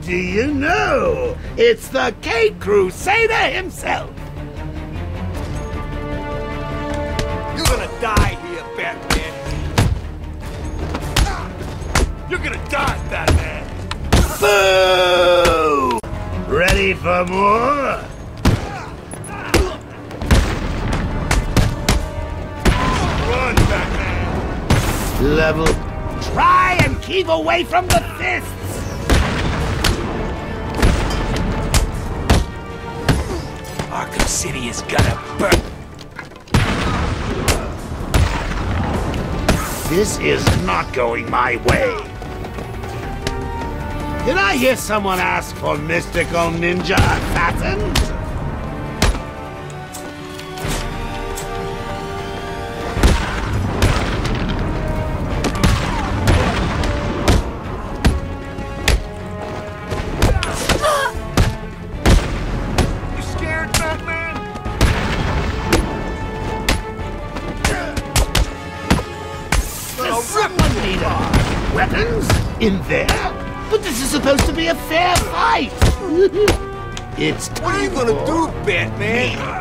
do you know? It's the Caped Crusader himself! You're gonna die here, Batman! You're gonna die, Batman! Boo! Ready for more? Run, Batman! Level. Try and keep away from the fists! Arkham City is gonna burn. This is not going my way. Did I hear someone ask for mystical ninja assassins? You scared, Batman? Does someone need weapons in there? But this is supposed to be a fair fight! It's What are you gonna do, Batman?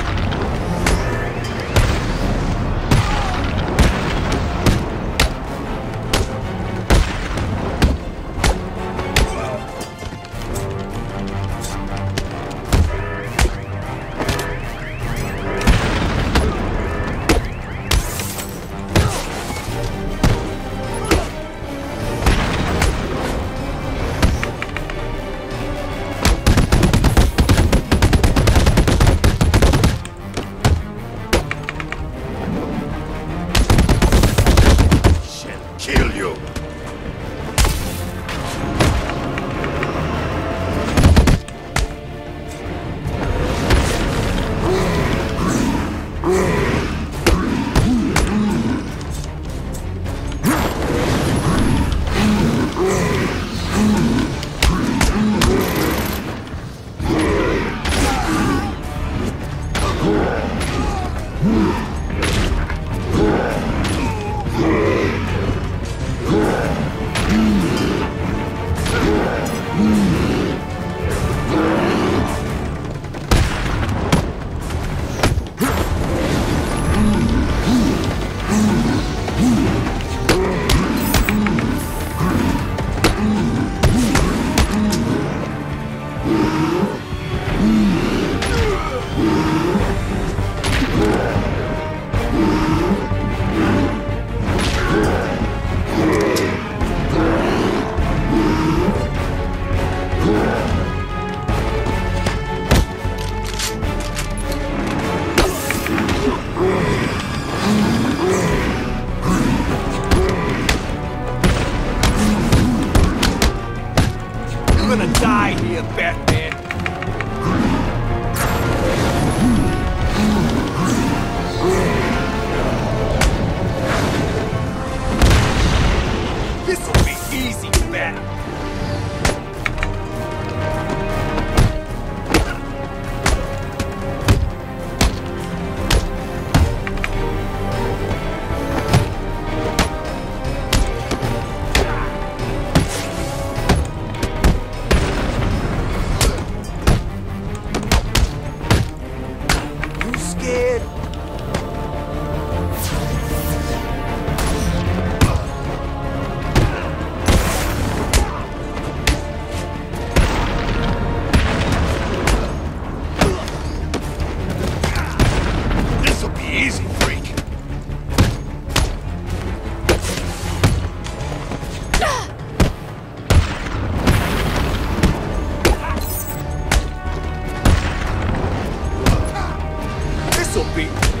Kill you! You're gonna die here, Batman! This'll be easy, Bat! Scared? This'll be easy, freak. This'll be